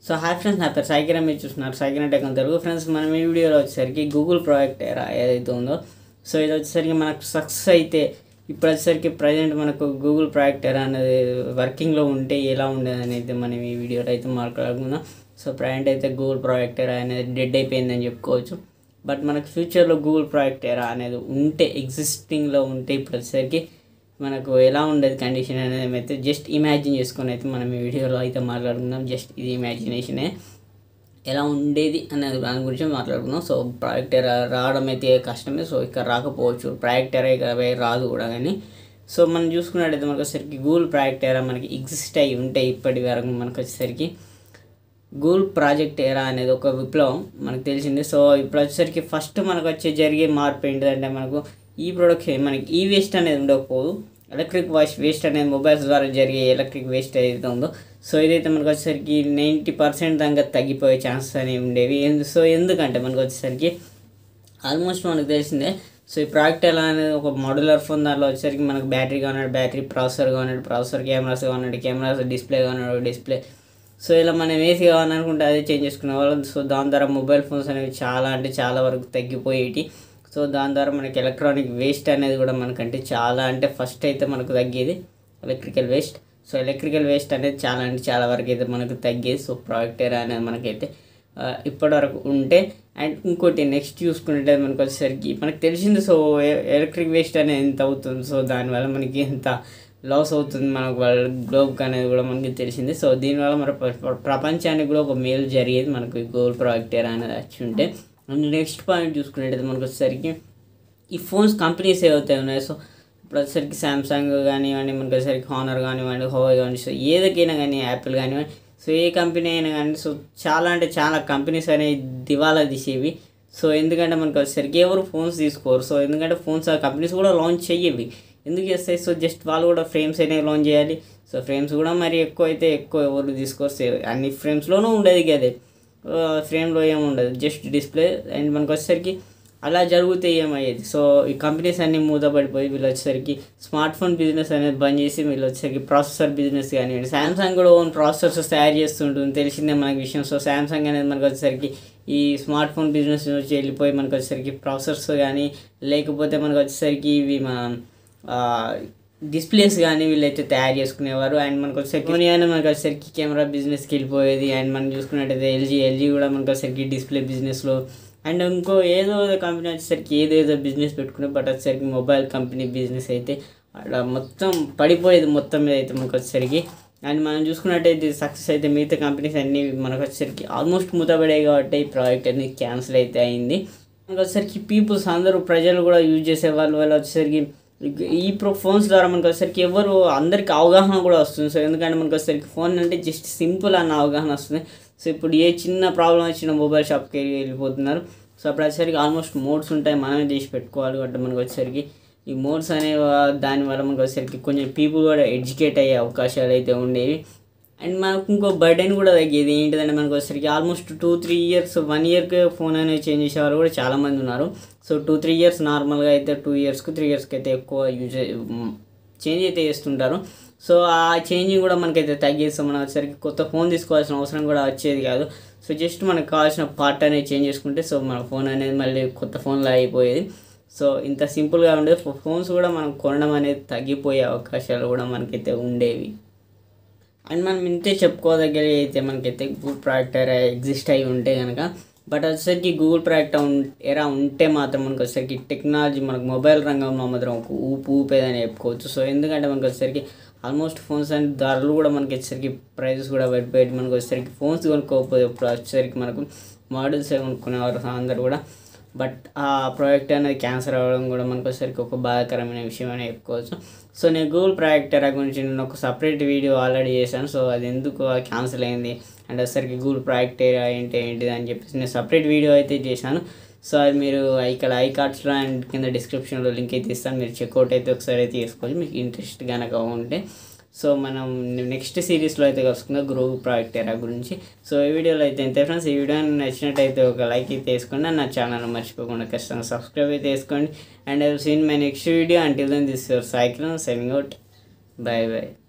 So hi friends, నా పేరు సాయికిరణ్. మీరు చూస్తున్నారు సాయికిరణ్ టెక్ అని తెలుగు. ఫ్రెండ్స్, మనం ఈ వీడియోలో వచ్చేసరికి గూగుల్ ప్రాజెక్ట్ ఎరా ఏదైతే ఉందో, సో ఇది వచ్చేసరికి మనకు సక్సెస్ అయితే ఇప్పుడు వచ్చేసరికి ప్రజెంట్ మనకు గూగుల్ ప్రాజెక్ట్ ఎరా అనేది వర్కింగ్లో ఉంటే ఎలా ఉండేది అనేది మనం ఈ వీడియోలో అయితే మాట్లాడుకుందాం. సో ప్రజెంట్ అయితే Google project Ara dead dead అయిపోయిందని చెప్పుకోవచ్చు. బట్ మనకు ఫ్యూచర్లో గూగుల్ ప్రాజెక్ట్ ఎరా అనేది ఉంటే, ఎగ్జిస్టింగ్లో ఉంటే ఇప్పుడు వచ్చేసరికి మనకు ఎలా ఉండేది కండిషన్ అనేది అయితే జస్ట్ ఇమాజిన్ చేసుకొని అయితే మనం ఈ వీడియోలో అయితే మాట్లాడుకుందాం. జస్ట్ ఇది ఇమాజినేషనే, ఎలా ఉండేది అనేది దాని గురించి మాట్లాడుకుందాం. సో ప్రాజెక్ట్ ఎరా రావడం అయితే కష్టమే. సో ఇక్కడ రాకపోవచ్చు, ప్రాజెక్ట్ ఎరా ఇక రాదు కూడా. కానీ సో మనం చూసుకున్నట్టయితే మనకు వచ్చేసరికి గూగుల్ ప్రాజెక్ట్ ఎరా మనకి ఎగ్జిస్ట్ అయ్యి ఉంటే ఇప్పటి వరకు మనకు వచ్చేసరికి గూగుల్ ప్రాజెక్ట్ ఎరా అనేది ఒక విప్లవం మనకు తెలిసింది. సో ఇప్పుడు వచ్చేసరికి ఫస్ట్ మనకు జరిగే మార్పు ఏంటిదంటే, మనకు ఈ ప్రొడక్షన్ మనకి ఈ వేస్ట్ అనేది ఉండకపోదు. ఎలక్ట్రిక్ వేస్ట్ అనేది మొబైల్స్ ద్వారా జరిగే ఎలక్ట్రిక్ వేస్ట్ ఏదైతే ఉందో, సో ఇదైతే మనకు వచ్చేసరికి 90% దాకా తగ్గిపోయే ఛాన్సెస్ అనేవి ఉండేవి. సో ఎందుకంటే మనకు వచ్చేసరికి ఆల్మోస్ట్ మనకు తెలిసిందే. సో ఈ ప్రాజెక్ట్ ఎలా అనేది ఒక మాడ్యులర్ ఫోన్, దాంట్లో వచ్చేసరికి మనకు బ్యాటరీ కావాలంటే బ్యాటరీ, ప్రాసెసర్ కావాలంటే ప్రాసెసర్, కెమెరాస్ కావాలంటే కెమెరాస్, డిస్ప్లే కావాలంటే డిస్ప్లే. సో ఇలా మనం ఏసీ కావాలనుకుంటే అదే చేంజ్ చేసుకునే వాళ్ళం. సో దాని ద్వారా మొబైల్ ఫోన్స్ అనేవి చాలా అంటే చాలా వరకు తగ్గిపోయేటి. సో దాని ద్వారా మనకి ఎలక్ట్రానిక్ వేస్ట్ అనేది కూడా మనకంటే చాలా అంటే ఫస్ట్ అయితే మనకు తగ్గేది electrical waste. So electrical waste అనేది చాలా అంటే చాలా వరకు అయితే మనకు తగ్గేది. సో ప్రాజెక్ట్ ఎరా అనేది మనకైతే ఇప్పటివరకు ఉంటే. అండ్ ఇంకోటి నెక్స్ట్ చూసుకుంటే మనకు వచ్చేసరికి మనకు తెలిసింది. సో ఎలక్ట్రిక్ వేస్ట్ అనేది ఎంత అవుతుంది, సో దానివల్ల మనకి ఎంత లాస్ అవుతుంది మనకు వాళ్ళ గ్లోబ్కి అనేది కూడా మనకి తెలిసింది. సో దీనివల్ల మన ప్రపంచానికి కూడా ఒక మేలు జరిగేది మనకు గూగుల్ ప్రాజెక్ట్ ఎరా అనేది వచ్చి ఉంటే. అండ్ నెక్స్ట్ పాయింట్ చూసుకునేది మనకు వచ్చేసరికి ఈ ఫోన్స్ కంపెనీస్ ఏవైతే ఉన్నాయో, సో ఇప్పుడు వచ్చేసరికి శాంసంగ్ కానివ్వండి, మనకు వచ్చేసరికి హానర్ కానివ్వండి, హోవై కానివ్వండి, సో ఏదైనా కానీ యాపిల్ కానివ్వండి, సో ఏ కంపెనీ అయినా కానీ సో చాలా అంటే చాలా కంపెనీస్ అనేవి దివాలా తీసేవి. సో ఎందుకంటే మనకు వచ్చేసరికి ఎవరు ఫోన్స్ తీసుకోరు. సో ఎందుకంటే ఫోన్స్ ఆ కంపెనీస్ కూడా లాంచ్ చెయ్యవి. ఎందుకు చేస్తాయి? సో జస్ట్ వాళ్ళు కూడా ఫ్రేమ్స్ అనేవి లాంచ్ చేయాలి. సో ఫ్రేమ్స్ కూడా మరి ఎక్కువ అయితే ఎక్కువ ఎవరు తీసుకోరు. అన్ని ఫ్రేమ్స్లోనూ ఉండేది కదే, ఫ్రేమ్లో ఏముండదు, జస్ట్ డిస్ప్లే. అండ్ మనకు వచ్చేసరికి అలా జరిగితే ఏమయ్యేది? సో ఈ కంపెనీస్ అన్నీ మూతపడిపోయి వీళ్ళు వచ్చేసరికి స్మార్ట్ ఫోన్ బిజినెస్ అనేది బంద్ చేసి వీళ్ళు వచ్చేసరికి ప్రాసెసర్ బిజినెస్ కానివ్వండి, శాంసంగ్ కూడా ఓన్ ప్రాసెసర్స్ తయారు చేస్తుంటుంది, తెలిసిందే మనకి విషయం. సో శాంసంగ్ అనేది మనకు వచ్చేసరికి ఈ స్మార్ట్ ఫోన్ బిజినెస్ నుంచి వెళ్ళిపోయి మనకు వచ్చేసరికి ప్రాసెసర్స్ కానీ, లేకపోతే మనకు వచ్చేసరికి ఇవి డిస్ప్లేస్ కానీ వీళ్ళైతే తయారు చేసుకునేవారు. అండ్ మనకు వచ్చేసరికి సోనీ అని మనకు వచ్చేసరికి కెమెరా బిజినెస్కి వెళ్ళిపోయేది. అండ్ మనం చూసుకున్నట్టయితే ఎల్జీ కూడా మనకు వచ్చేసరికి డిస్ప్లే బిజినెస్లో. అండ్ ఇంకో ఏదో కంపెనీ వచ్చేసరికి ఏదేదో బిజినెస్ పెట్టుకునే, బట్ వచ్చేసరికి మొబైల్ కంపెనీ బిజినెస్ అయితే అలా మొత్తం పడిపోయేది మొత్తం మీద అయితే మనకు వచ్చేసరికి. అండ్ మనం చూసుకున్నట్టయితే సక్సెస్ అయితే మిగతా కంపెనీస్ అన్నీ మనకు వచ్చేసరికి ఆల్మోస్ట్ మూతపడాయి కాబట్టి ఈ ప్రాజెక్ట్ అనేది క్యాన్సిల్ అయితే అయింది. మనకు వచ్చేసరికి పీపుల్స్ అందరూ ప్రజలు కూడా యూజ్ చేసే వాళ్ళు వచ్చేసరికి ఈ ఫోన్స్ ద్వారా మనకు వచ్చేసరికి ఎవరు అందరికి అవగాహన కూడా వస్తుంది. సో ఎందుకంటే మనకు వచ్చేసరికి ఫోన్ అంటే జస్ట్ సింపుల్ అన్న అవగాహన వస్తుంది. సో ఇప్పుడు ఏ చిన్న ప్రాబ్లం వచ్చినా మొబైల్ షాప్కి వెళ్ళిపోతున్నారు. సో అప్పుడు వచ్చేసరికి ఆల్మోస్ట్ మోడ్స్ ఉంటాయి, మనమే చేసి పెట్టుకోవాలి. అంటే మనకు వచ్చేసరికి ఈ మోడ్స్ అనేవి దానివల్ల మనకు వచ్చేసరికి కొంచెం పీపుల్ కూడా ఎడ్యుకేట్ అయ్యే అవకాశాలు అయితే ఉండేవి. అండ్ మనకు ఇంకో బర్డెన్ కూడా తగ్గేది. ఏంటిదంటే మనకు వచ్చేసరికి ఆల్మోస్ట్ 2-3 ఇయర్స్ 1 ఇయర్కి ఫోన్ అనేది చేంజ్ చేసేవారు కూడా చాలామంది ఉన్నారు. సో 2-3 ఇయర్స్ నార్మల్గా అయితే 2 ఇయర్స్కి 3 ఇయర్స్కి అయితే ఎక్కువ చేంజ్ అయితే చేస్తుంటారు. సో ఆ చేంజింగ్ కూడా మనకైతే తగ్గేస్తాం. మనం వచ్చేసరికి కొత్త ఫోన్ తీసుకోవాల్సిన అవసరం కూడా వచ్చేది కాదు. సో జస్ట్ మనకు కావాల్సిన పార్ట్ అనేది చేంజ్ చేసుకుంటే సో మన ఫోన్ అనేది మళ్ళీ కొత్త ఫోన్లో అయిపోయేది. సో ఇంత సింపుల్గా ఉండేది. ఫోన్స్ కూడా మనం కొనడం అనేది తగ్గిపోయే అవకాశాలు కూడా మనకైతే ఉండేవి. అండ్ మనం ఇంతే చెప్పుకోదగ్గర అయితే మనకైతే గూగుల్ ప్రాజెక్ట్ ఎరా ఎగ్జిస్ట్ అయి ఉంటే కనుక. బట్ వచ్చేసరికి గూగుల్ ప్రాజెక్ట్ ఎరా ఉంటే మాత్రం మనకు వచ్చేసరికి టెక్నాలజీ మనకు మొబైల్ రంగంలో మాత్రం ఒక ఊపేదని చెప్పుకోవచ్చు. సో ఎందుకంటే మనకు వచ్చేసరికి ఆల్మోస్ట్ ఫోన్స్ అనే ధరలు కూడా మనకి వచ్చేసరికి ప్రైజెస్ కూడా పడిపోయి మనకు వచ్చేసరికి ఫోన్స్ కొనుక్కోకపోతే ఇప్పుడు వచ్చేసరికి మనకు మోడల్స్ కొనుక్కునేవారు అందరు కూడా. బట్ ఆ ప్రాజెక్ట్ అనేది క్యాన్సర్ అవ్వడం కూడా మనకు వచ్చేసరికి ఒక బాధాకరమైన విషయం అని చెప్పుకోవచ్చు. సో నేను గూగుల్ ప్రాజెక్ట్ ఎరా గురించి నేను ఒక సపరేట్ వీడియో ఆల్రెడీ చేశాను. సో అది ఎందుకు క్యాన్సిల్ అయింది అండ్ వచ్చేసరికి గూగుల్ ప్రాజెక్ట్ ఎరా ఏంటిది అని చెప్పేసి నేను సపరేట్ వీడియో అయితే చేశాను. సో అది మీరు ఇక్కడ ఐ కార్డ్స్లో అండ్ కింద డిస్క్రిప్షన్లో లింక్ అయితే ఇస్తాను, మీరు చెక్అవుట్ అయితే ఒకసారి అయితే చేసుకోవచ్చు మీకు ఇంట్రెస్ట్ కనుక ఉంటే. సో మనం నెక్స్ట్ సిరీస్లో అయితే కలుసుకుందాం గూగుల్ ప్రాజెక్ట్ ఎరా గురించి. సో ఈ వీడియోలో అయితే అంతే ఫ్రెండ్స్. ఈ వీడియో నచ్చినట్టయితే ఒక లైక్ అయితే వేసుకోండి. నా ఛానల్ మర్చిపోకుండా ఖచ్చితంగా సబ్స్క్రైబ్ అయితే వేసుకోండి. And I will see in my next video. Until then this your Saikiran signing out. Bye by.